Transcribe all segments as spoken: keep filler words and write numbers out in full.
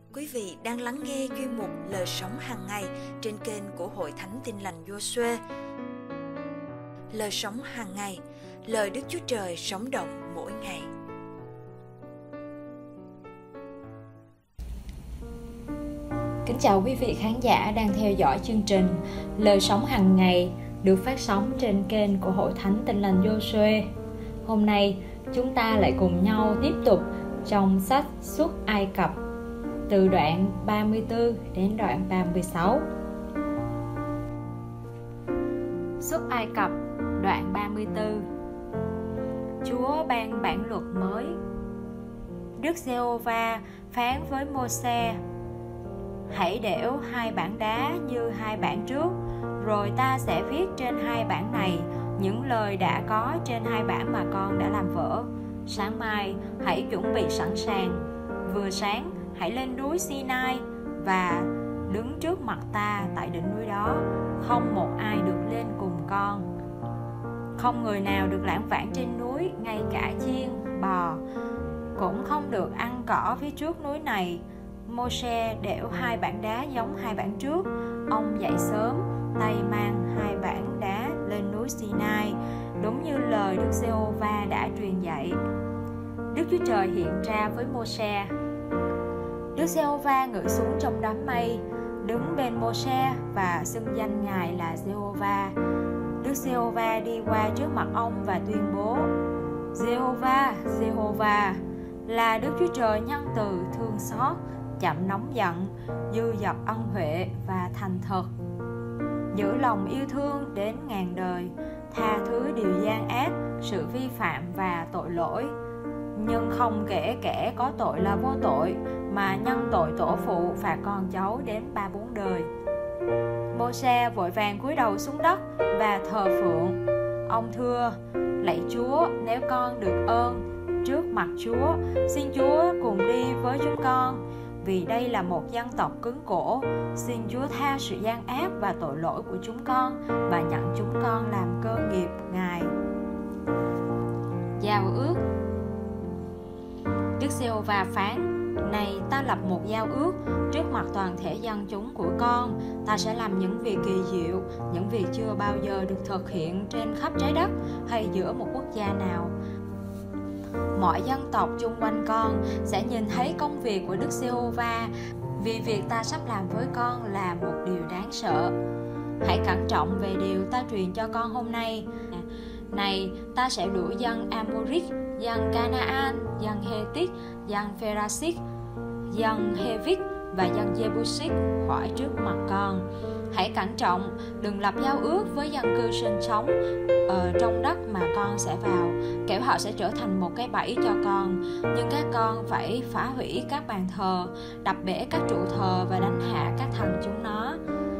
Quý vị đang lắng nghe chuyên mục Lời Sống Hàng Ngày trên kênh của Hội Thánh Tin Lành Giô-suê. Lời Sống Hàng Ngày, lời Đức Chúa Trời sống động mỗi ngày. Kính chào quý vị khán giả đang theo dõi chương trình Lời Sống Hàng Ngày được phát sóng trên kênh của Hội Thánh Tin Lành Giô-suê. Hôm nay chúng ta lại cùng nhau tiếp tục trong sách Xuất Ai Cập từ đoạn ba mươi tư đến đoạn ba mươi sáu. Xuất Ai Cập đoạn ba mươi tư. Chúa ban bản luật mới. Đức Giê-hô-va phán với Mô-se: hãy đẽo hai bản đá như hai bản trước, rồi ta sẽ viết trên hai bản này những lời đã có trên hai bản mà con đã làm vỡ. Sáng mai hãy chuẩn bị sẵn sàng, vừa sáng hãy lên núi Sinai và đứng trước mặt ta tại đỉnh núi đó. Không một ai được lên cùng con, không người nào được lãng vãng trên núi, ngay cả chiên, bò cũng không được ăn cỏ phía trước núi này. Mô-se đẽo hai bản đá giống hai bản trước. Ông dậy sớm, tay mang hai bản đá lên núi Sinai, đúng như lời Đức Giê-hô-va đã truyền dạy. Đức Chúa Trời hiện ra với Mô-se. Đức Giê-hô-va ngự xuống trong đám mây, đứng bên Mô-se và xưng danh Ngài là Giê-hô-va. Đức Giê-hô-va đi qua trước mặt ông và tuyên bố: Giê-hô-va, Giê-hô-va là Đức Chúa Trời nhân từ, thương xót, chậm nóng giận, dư dật ân huệ và thành thật, giữ lòng yêu thương đến ngàn đời, tha thứ điều gian ác, sự vi phạm và tội lỗi, nhưng không kể kẻ có tội là vô tội, mà nhân tội tổ phụ phạt con cháu đến ba bốn đời. Mô-se vội vàng cúi đầu xuống đất và thờ phượng. Ông thưa: lạy Chúa, nếu con được ơn trước mặt Chúa, xin Chúa cùng đi với chúng con, vì đây là một dân tộc cứng cổ. Xin Chúa tha sự gian ác và tội lỗi của chúng con và nhận chúng con làm cơ nghiệp Ngài. Giao ước. Đức Giê-hô-va phán: này, ta lập một giao ước trước mặt toàn thể dân chúng của con. Ta sẽ làm những việc kỳ diệu, những việc chưa bao giờ được thực hiện trên khắp trái đất hay giữa một quốc gia nào. Mọi dân tộc chung quanh con sẽ nhìn thấy công việc của Đức Giê-hô-va, vì việc ta sắp làm với con là một điều đáng sợ. Hãy cẩn trọng về điều ta truyền cho con hôm nay. Này, ta sẽ đuổi dân Amorit, dân Canaan, dân Hethit, dân Pherasit, dân Hevit và dân Jebusit khỏi trước mặt con. Hãy cẩn trọng, đừng lập giao ước với dân cư sinh sống ở trong đất mà con sẽ vào, kẻo họ sẽ trở thành một cái bẫy cho con. Nhưng các con phải phá hủy các bàn thờ, đập bể các trụ thờ và đánh hạ các thần chúng nó.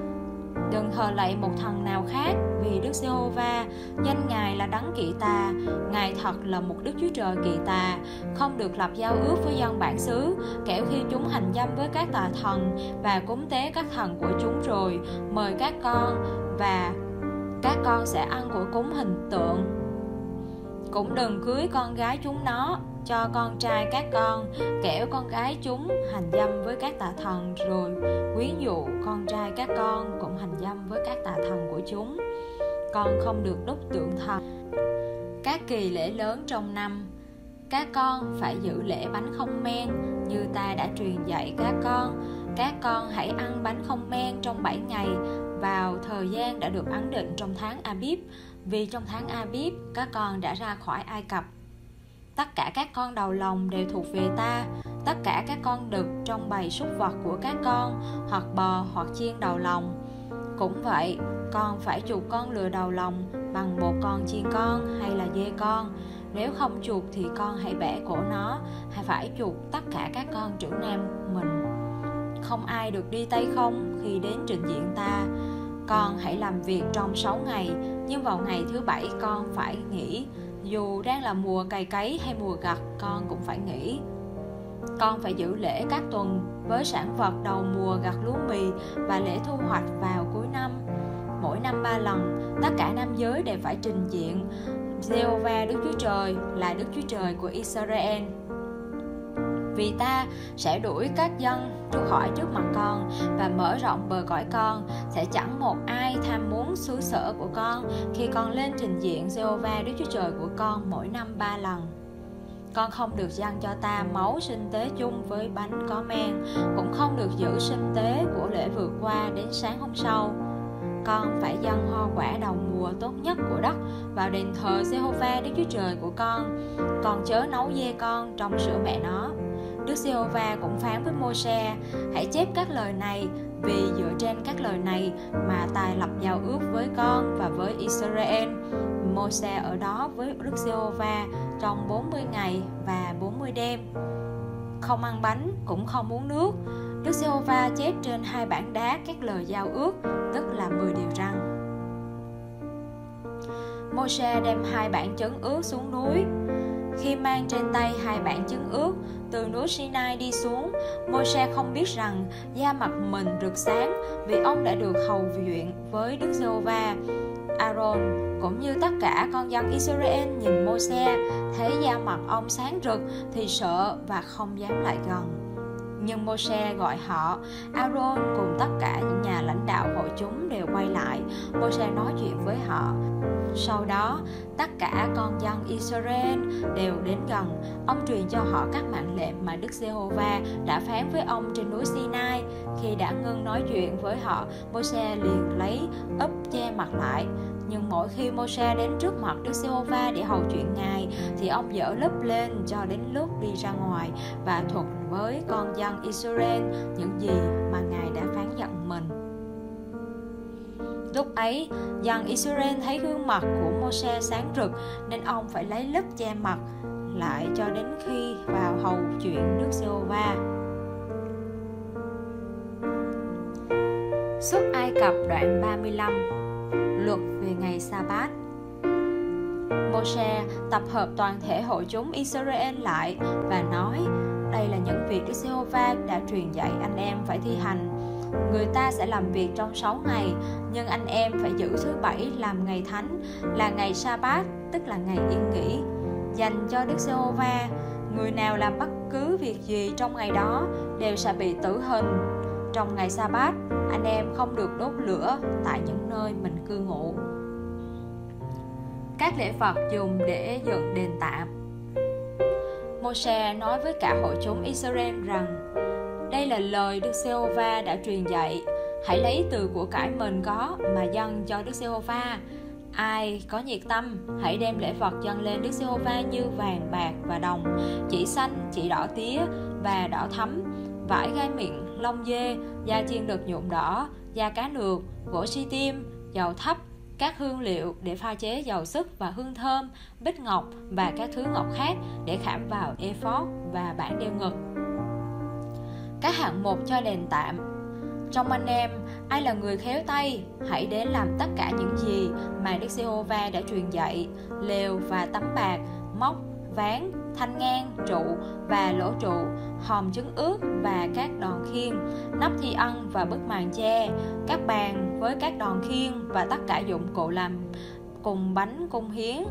Đừng thờ lạy một thần nào khác, vì Đức Giê-hô-va, danh Ngài là đấng kỵ tà. Ngài thật là một Đức Chúa Trời kỵ tà. Không được lập giao ước với dân bản xứ, kẻo khi chúng hành dâm với các tà thần và cúng tế các thần của chúng rồi mời các con, và các con sẽ ăn của cúng hình tượng. Cũng đừng cưới con gái chúng nó cho con trai các con, kẻo con gái chúng hành dâm với các tà thần rồi quyến dụ con trai các con cũng hành dâm với các tà thần của chúng. Con không được đúc tượng thần. Các kỳ lễ lớn trong năm, các con phải giữ lễ bánh không men như ta đã truyền dạy các con. Các con hãy ăn bánh không men trong bảy ngày vào thời gian đã được ấn định trong tháng A-bíp, vì trong tháng A-bíp các con đã ra khỏi Ai Cập. Tất cả các con đầu lòng đều thuộc về ta. Tất cả các con đực trong bầy súc vật của các con, hoặc bò hoặc chiên đầu lòng. Cũng vậy, con phải chuộc con lừa đầu lòng bằng một con chiên con hay là dê con. Nếu không chuộc thì con hãy bẻ cổ nó. Hay phải chuộc tất cả các con trưởng nam mình. Không ai được đi tay không khi đến trình diện ta. Con hãy làm việc trong sáu ngày, nhưng vào ngày thứ bảy con phải nghỉ. Dù đang là mùa cày cấy hay mùa gặt, con cũng phải nghỉ. Con phải giữ lễ các tuần với sản vật đầu mùa gặt lúa mì và lễ thu hoạch vào cuối năm. Mỗi năm ba lần, tất cả nam giới đều phải trình diện Giê-hô-va Đức Chúa Trời là Đức Chúa Trời của Israel. Vì ta sẽ đuổi các dân ra khỏi trước mặt con và mở rộng bờ cõi con. Sẽ chẳng một ai tham muốn xứ sở của con khi con lên trình diện Giê-hô-va Đức Chúa Trời của con mỗi năm ba lần. Con không được dâng cho ta máu sinh tế chung với bánh có men, cũng không được giữ sinh tế của lễ vượt qua đến sáng hôm sau. Con phải dâng hoa quả đầu mùa tốt nhất của đất vào đền thờ Giê-hô-va Đức Chúa Trời của con. Con chớ nấu dê con trong sữa mẹ nó. Đức Giê-hô-va cũng phán với Mô-se: hãy chép các lời này, vì dựa trên các lời này mà ta lập giao ước với con và với Israel. Mô-se ở đó với Đức Giê-hô-va trong bốn mươi ngày và bốn mươi đêm, không ăn bánh cũng không uống nước. Đức Giê-hô-va chép trên hai bảng đá các lời giao ước, tức là mười điều răn. Mô-se đem hai bản chứng ước xuống núi. Khi mang trên tay hai bản chứng ước từ núi Sinai đi xuống, Mô-se không biết rằng da mặt mình rực sáng, vì ông đã được hầu chuyện với Đức Giê-hô-va. Aaron cũng như tất cả con dân Israel nhìn Mô-se, thấy da mặt ông sáng rực thì sợ và không dám lại gần. Nhưng Mô-se gọi họ. Aaron cùng tất cả những nhà lãnh đạo hội chúng đều quay lại. Mô-se nói chuyện với họ. Sau đó, tất cả con dân Israel đều đến gần. Ông truyền cho họ các mệnh lệnh mà Đức Giê-hô-va đã phán với ông trên núi Sinai. Khi đã ngưng nói chuyện với họ, Mô-se liền lấy úp che mặt lại. Nhưng mỗi khi Mô-se đến trước mặt Đức Giê-hô-va để hầu chuyện Ngài, thì ông dỡ lúp lên cho đến lúc đi ra ngoài và thuật với con dân Israel những gì mà Ngài đã phán dặn mình. Lúc ấy, dân Israel thấy gương mặt của Mô-se sáng rực, nên ông phải lấy lúp che mặt lại cho đến khi vào hầu chuyện Đức Giê-hô-va. Xuất Ai Cập đoạn ba mươi lăm. Luật về ngày Sa-bát. Mô-se tập hợp toàn thể hội chúng Israel lại và nói: đây là những việc Đức Giê-hô-va đã truyền dạy anh em phải thi hành. Người ta sẽ làm việc trong sáu ngày, nhưng anh em phải giữ thứ bảy làm ngày thánh, là ngày Sa-bát, tức là ngày yên nghỉ, dành cho Đức Giê-hô-va. Người nào làm bất cứ việc gì trong ngày đó đều sẽ bị tử hình. Trong ngày Sa-bát, anh em không được đốt lửa tại những nơi mình cư ngụ. Các lễ vật dùng để dựng đền tạm. Mô-se nói với cả hội chúng Israel rằng: đây là lời Đức Giê-hô-va đã truyền dạy. Hãy lấy từ của cải mình có mà dâng cho Đức Giê-hô-va. Ai có nhiệt tâm, hãy đem lễ vật dâng lên Đức Giê-hô-va như vàng, bạc và đồng, chỉ xanh, chỉ đỏ tía và đỏ thắm, vải gai miệng, lông dê, da chiên được nhuộm đỏ, da cá nược, gỗ si tim, dầu thấp, các hương liệu để pha chế dầu sức và hương thơm, bích ngọc và các thứ ngọc khác để khảm vào ephod và bảng đeo ngực. Các hạng mục cho đền tạm. Trong anh em, ai là người khéo tay, hãy đến làm tất cả những gì mà Đức Giê-hô-va đã truyền dạy: lều và tấm bạc, móc, ván, thanh ngang, trụ và lỗ trụ, hòm trứng ướt và các đòn khiên, nắp thi ân và bức màn che, các bàn với các đòn khiên và tất cả dụng cụ làm cùng bánh cung hiến,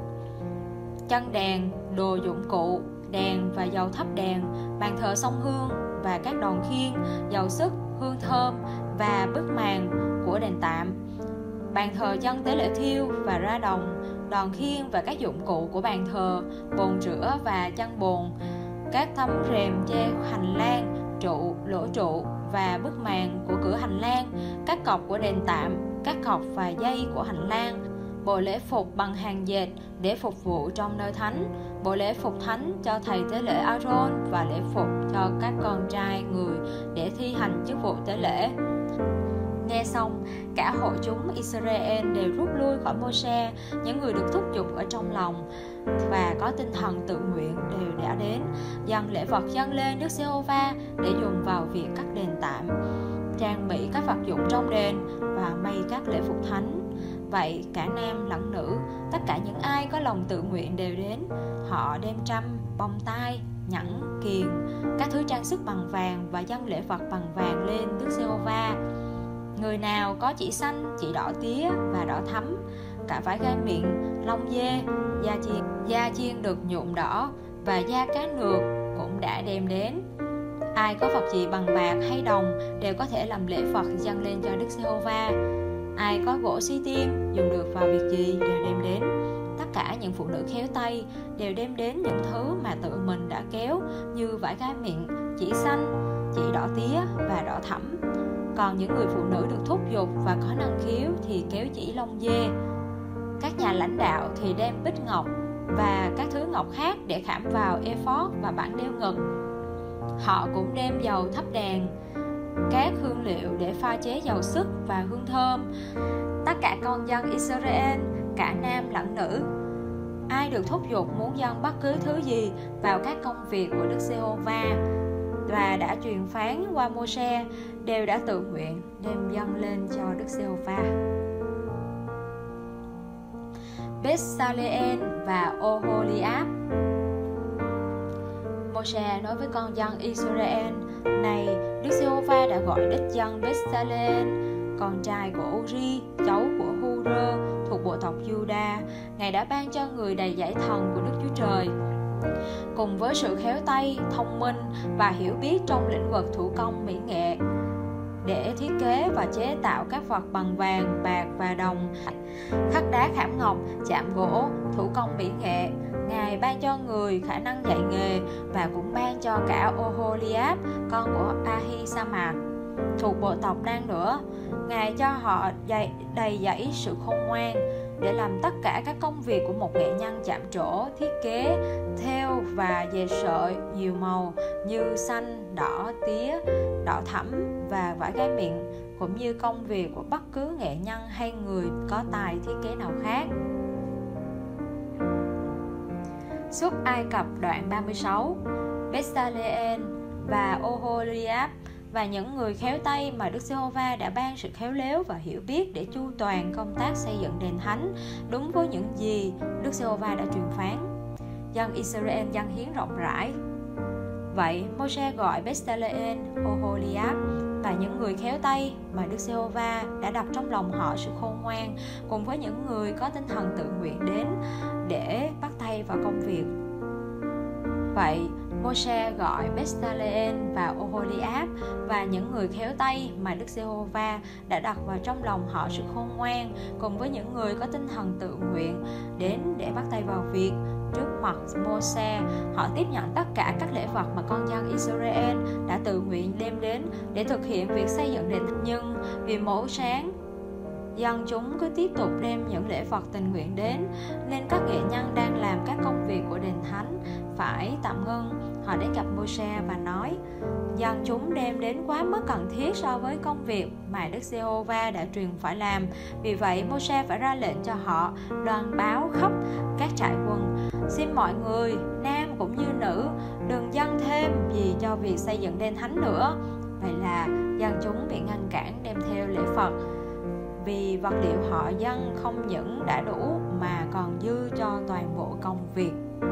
chân đèn, đồ dụng cụ, đèn và dầu thắp đèn, bàn thờ sông hương và các đòn khiên, dầu sức, hương thơm và bức màn của đền tạm, bàn thờ dân tế lễ thiêu và ra đồng, đòn khiên và các dụng cụ của bàn thờ, bồn rửa và chăn bồn, các tấm rèm che hành lang, trụ, lỗ trụ và bức màn của cửa hành lang, các cọc của đền tạm, các cọc và dây của hành lang, bộ lễ phục bằng hàng dệt để phục vụ trong nơi thánh, bộ lễ phục thánh cho thầy tế lễ Aaron và lễ phục cho các con trai người để thi hành chức vụ tế lễ. Nghe xong, cả hội chúng Israel đều rút lui khỏi Mô-se. Những người được thúc giục ở trong lòng và có tinh thần tự nguyện đều đã đến dâng lễ vật dâng lên Đức Giê-hô-va để dùng vào việc cắt đền tạm, trang bị các vật dụng trong đền và may các lễ phục thánh. Vậy cả nam lẫn nữ, tất cả những ai có lòng tự nguyện đều đến. Họ đem trâm, bông tai, nhẫn, kiềng, các thứ trang sức bằng vàng và dâng lễ vật bằng vàng lên Đức Giê-hô-va. Người nào có chỉ xanh, chỉ đỏ tía và đỏ thắm, cả vải gai miệng, lông dê, da chiên, da chiên được nhuộm đỏ và da cá nược, cũng đã đem đến. Ai có vật gì bằng bạc hay đồng đều có thể làm lễ vật dâng lên cho Đức Giê-hô-va. Ai có gỗ xi tim dùng được vào việc gì đều đem đến. Tất cả những phụ nữ khéo tay đều đem đến những thứ mà tự mình đã kéo, như vải gai mịn, chỉ xanh, chỉ đỏ tía và đỏ thẫm. Còn những người phụ nữ được thúc giục và có năng khiếu thì kéo chỉ lông dê. Các nhà lãnh đạo thì đem bích ngọc và các thứ ngọc khác để khảm vào ephod và bảng đeo ngực. Họ cũng đem dầu thắp đèn, các hương liệu để pha chế dầu sức và hương thơm. Tất cả con dân Israel, cả nam lẫn nữ, ai được thúc giục muốn dâng bất cứ thứ gì vào các công việc của Đức Giê-hô-va và đã truyền phán qua Mô-se, đều đã tự nguyện đem dâng lên cho Đức Giê-hô-va. Bét-sa-lê-en và Ô-hô-li-áp. Mô-se nói với con dân Israel: Này, Đức Giê-hô-va đã gọi đích dân Bét-sa-lê-en, con trai của U-ri, cháu của Hu-rơ, thuộc bộ tộc Giu-đa. Ngài đã ban cho người đầy dạy thần của Đức Chúa Trời, cùng với sự khéo tay, thông minh và hiểu biết trong lĩnh vực thủ công mỹ nghệ, để thiết kế và chế tạo các vật bằng vàng, bạc và đồng, khắc đá khảm ngọc, chạm gỗ, thủ công mỹ nghệ. Ngài ban cho người khả năng dạy nghề và cũng ban cho cả Ô-hô-li-áp, con của A-hi-sa-mạc, thuộc bộ tộc Dan nữa. Ngài cho họ dạy, đầy dẫy sự khôn ngoan để làm tất cả các công việc của một nghệ nhân chạm trổ, thiết kế, thêu và dệt sợi nhiều màu như xanh, đỏ, tía, đỏ thẫm và vải gai mịn, cũng như công việc của bất cứ nghệ nhân hay người có tài thiết kế nào khác. Xuất Ai Cập đoạn ba mươi sáu. Bét-sa-lê-en và Ô-hô-li-áp và những người khéo tay mà Đức Giê-hô-va đã ban sự khéo léo và hiểu biết để chu toàn công tác xây dựng đền thánh, đúng với những gì Đức Giê-hô-va đã truyền phán. Dân Israel dâng hiến rộng rãi. Vậy Mô-se gọi Bét-sa-lê-en, Ô-hô-li-áp và những người khéo tay mà Đức Giê-hô-va đã đặt trong lòng họ sự khôn ngoan, cùng với những người có tinh thần tự nguyện đến để bắt tay vào công việc. Vậy Mô-se gọi Bét-sa-lê-en và Ô-hô-li-áp và những người khéo tay mà Đức Giê-hô-va đã đặt vào trong lòng họ sự khôn ngoan, cùng với những người có tinh thần tự nguyện đến để bắt tay vào việc. Trước mặt Mô-se, họ tiếp nhận tất cả các lễ vật mà con dân Israel đã tự nguyện đem đến để thực hiện việc xây dựng đền. Nhưng vì mỗi sáng dân chúng cứ tiếp tục đem những lễ vật tình nguyện đến, nên các nghệ nhân đang làm các công việc của đền thánh phải tạm ngưng. Họ đến gặp Mô-se và nói: dân chúng đem đến quá mức cần thiết so với công việc mà Đức Giê-hô-va đã truyền phải làm. Vì vậy Mô-se phải ra lệnh cho họ loan báo khắp các trại quân: xin mọi người, nam cũng như nữ, đừng dâng thêm gì cho việc xây dựng đền thánh nữa. Vậy là dân chúng bị ngăn cản đem theo lễ vật, vì vật liệu họ dâng không những đã đủ mà còn dư cho toàn bộ công việc.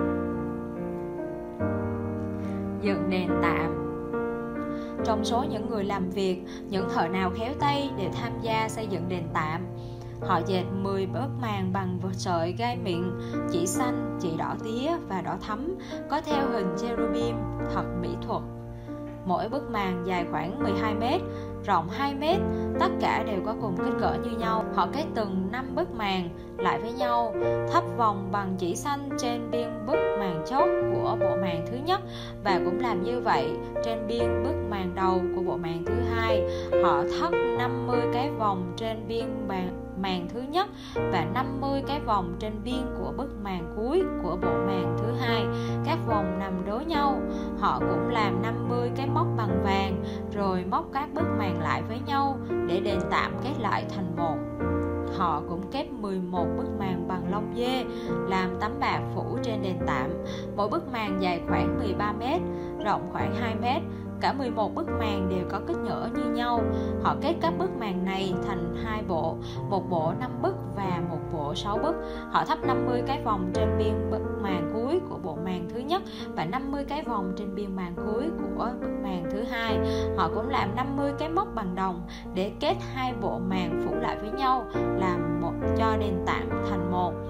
Dựng đền tạm. Trong số những người làm việc, những thợ nào khéo tay đều tham gia xây dựng đền tạm. Họ dệt mười bức màn bằng sợi gai mịn, chỉ xanh, chỉ đỏ tía và đỏ thẫm, có theo hình cherubim thật mỹ thuật. Mỗi bức màn dài khoảng mười hai mét, rộng hai mét, tất cả đều có cùng kích cỡ như nhau. Họ kết từng năm bức màn lại với nhau, thắp vòng bằng chỉ xanh trên biên bức màn chốt của bộ màn thứ nhất, và cũng làm như vậy trên biên bức màn đầu của bộ màn thứ hai. Họ thắp năm mươi cái vòng trên biên màn màn thứ nhất và năm mươi cái vòng trên biên của bức màn cuối của bộ màn thứ hai. Các vòng nằm đối nhau. Họ cũng làm năm mươi cái móc bằng vàng, rồi móc các bức màn lại với nhau để đền tạm kết lại thành một. Họ cũng kép mười một bức màn bằng lông dê, làm tấm bạc phủ trên đền tạm. Mỗi bức màn dài khoảng mười ba mét, rộng khoảng hai mét. Cả mười một bức màn đều có kích cỡ như nhau. Họ kết các bức màn này thành hai bộ, một bộ năm bức và một bộ sáu bức. Họ thắp năm mươi cái vòng trên biên bức màn cuối của bộ màn thứ nhất và năm mươi cái vòng trên biên màn cuối của bức màn thứ hai. Họ cũng làm năm mươi cái móc bằng đồng để kết hai bộ màn phủ lại với nhau, làm một cho đền tạm thành một.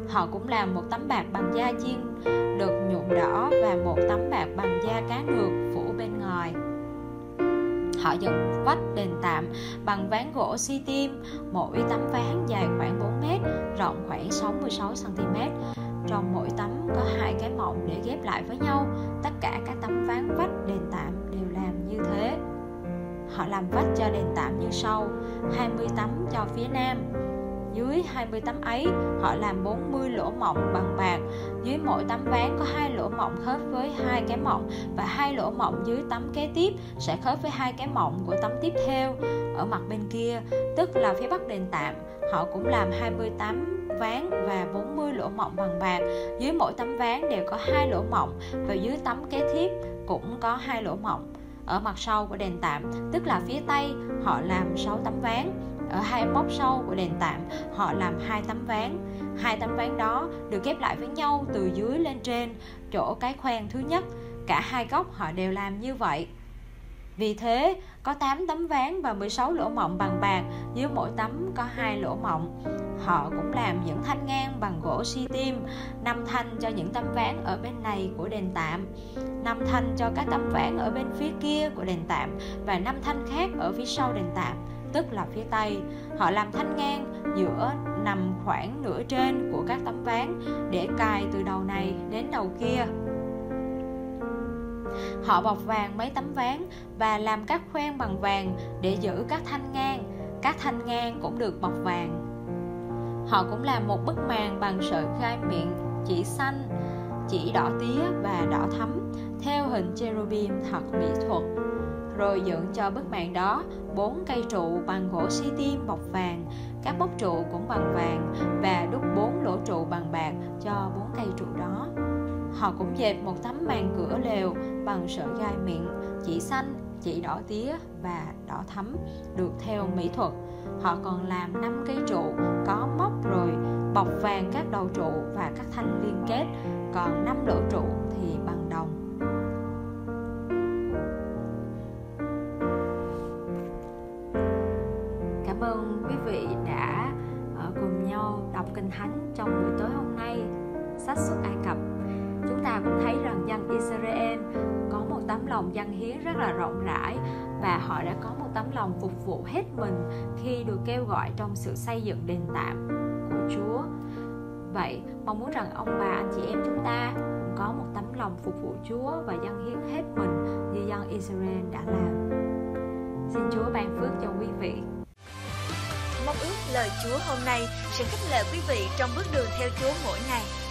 Họ cũng làm một tấm bạt bằng da chiên được nhuộm đỏ và một tấm bạt bằng da cá nược phủ bên ngoài. Họ dựng vách đền tạm bằng ván gỗ xi tim, mỗi tấm ván dài khoảng bốn mét, rộng khoảng sáu mươi sáu xăng ti mét. Trong mỗi tấm có hai cái mộng để ghép lại với nhau. Tất cả các tấm ván vách đền tạm đều làm như thế. Họ làm vách cho đền tạm như sau: hai mươi tấm cho phía nam. Dưới hai mươi tấm ấy, họ làm bốn mươi lỗ mộng bằng bạc. Dưới mỗi tấm ván có hai lỗ mộng khớp với hai cái mộng, và hai lỗ mộng dưới tấm kế tiếp sẽ khớp với hai cái mộng của tấm tiếp theo. Ở mặt bên kia, tức là phía bắc đền tạm, họ cũng làm hai mươi tấm ván và bốn mươi lỗ mộng bằng bạc. Dưới mỗi tấm ván đều có hai lỗ mộng, và dưới tấm kế tiếp cũng có hai lỗ mộng. Ở mặt sau của đền tạm, tức là phía tây, họ làm sáu tấm ván. Ở hai móc sau của đền tạm, họ làm hai tấm ván. Hai tấm ván đó được ghép lại với nhau từ dưới lên trên, chỗ cái khoen thứ nhất. Cả hai góc họ đều làm như vậy. Vì thế, có tám tấm ván và mười sáu lỗ mộng bằng bạc, dưới mỗi tấm có hai lỗ mộng. Họ cũng làm những thanh ngang bằng gỗ xi tim, năm thanh cho những tấm ván ở bên này của đền tạm, năm thanh cho các tấm ván ở bên phía kia của đền tạm, và năm thanh khác ở phía sau đền tạm, tức là phía tây. Họ làm thanh ngang giữa nằm khoảng nửa trên của các tấm ván để cài từ đầu này đến đầu kia. Họ bọc vàng mấy tấm ván và làm các khoen bằng vàng để giữ các thanh ngang. Các thanh ngang cũng được bọc vàng. Họ cũng làm một bức màn bằng sợi gai miệng, chỉ xanh, chỉ đỏ tía và đỏ thắm, theo hình cherubim thật mỹ thuật. Rồi dựng cho bức màn đó bốn cây trụ bằng gỗ xi tim bọc vàng. Các bốc trụ cũng bằng vàng, và đúc bốn lỗ trụ bằng bạc cho bốn cây trụ đó. Họ cũng dệt một tấm màn cửa lều bằng sợi gai miệng, chỉ xanh, chỉ đỏ tía và đỏ thắm, được theo mỹ thuật. Họ còn làm năm cây trụ có móc rồi bọc vàng các đầu trụ và các thanh liên kết, còn năm lỗ trụ thì bằng đồng. Cảm ơn quý vị đã cùng nhau đọc Kinh Thánh trong buổi tối hôm nay. Sách Xuất Ai Cập, chúng ta cũng thấy rằng dân Israel có một tấm lòng dâng hiến rất là rộng rãi, và họ đã có một tấm lòng phục vụ hết mình khi được kêu gọi trong sự xây dựng đền tạm của Chúa. Vậy mong muốn rằng ông bà anh chị em chúng ta cũng có một tấm lòng phục vụ Chúa và dâng hiến hết mình như dân Israel đã làm. Xin Chúa ban phước cho quý vị. Mong ước lời Chúa hôm nay sẽ khích lệ quý vị trong bước đường theo Chúa mỗi ngày.